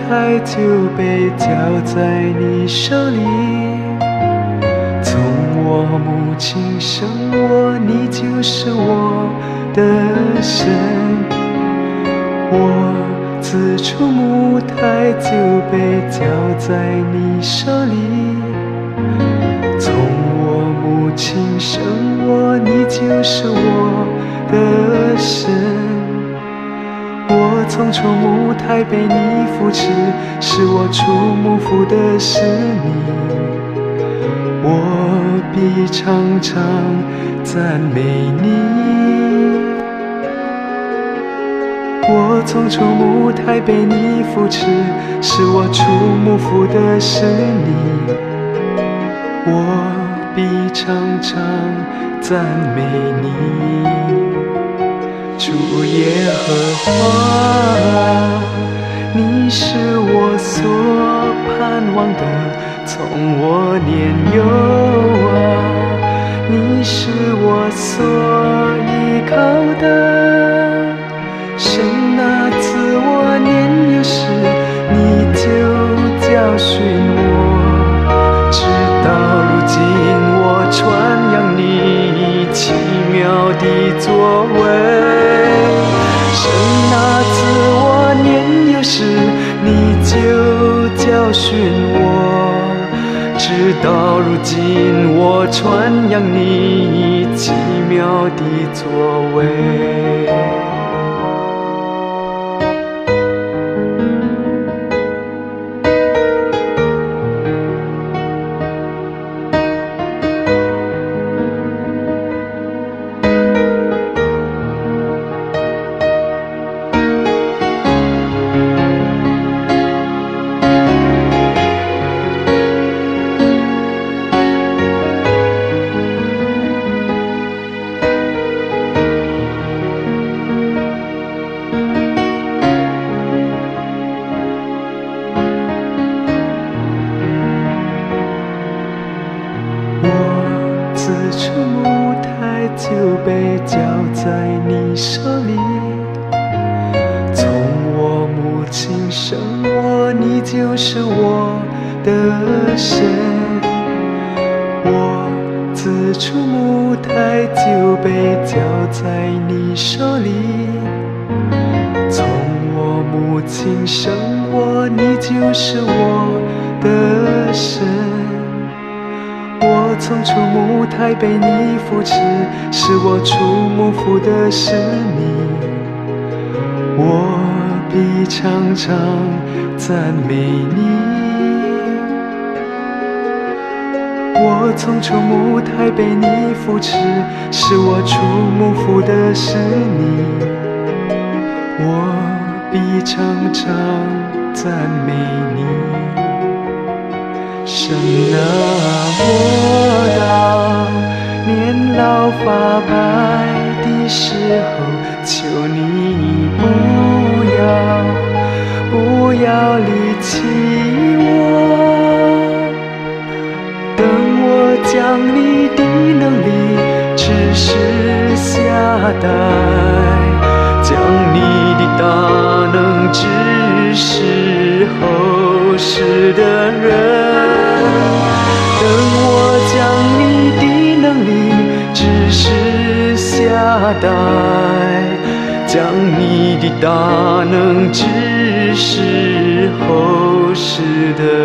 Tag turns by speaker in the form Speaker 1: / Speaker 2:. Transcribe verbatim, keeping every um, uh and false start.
Speaker 1: 台就被交在你手里。从我母亲生我，你就是我的神。我自出母胎就被交在你手里。从我母亲生我，你就是我的神。我从出母胎被你扶持，是我出母腹的是你。我必常常赞美你。我从出母胎被你扶持，是我出母腹的是你。我必常常赞美你。主耶和华，你是我所盼望的，从我年幼啊，你是我所依靠的。神啊，自我年幼时，你就教训我，直到如今我传扬你奇妙的作为。神啊，自我年幼时，你就教训我，直到如今我传扬你奇妙的作为。自出母胎就被交在你手里，从我母亲生我，你就是我的神。我自出母胎就被交在你手里，从我母亲生我，你就是我的神。我从出母胎被你扶持，是我出母腹的是你。我必常常赞美你。我从出母胎被你扶持，是我出母腹的是你。我必常常赞美你。神啊，我到年老发白的时候，求你不要不要离弃我。等我将你的能力指示下代，将你的大能指示后世的人。等我将你的能力指示下代，将你的大能指示后世的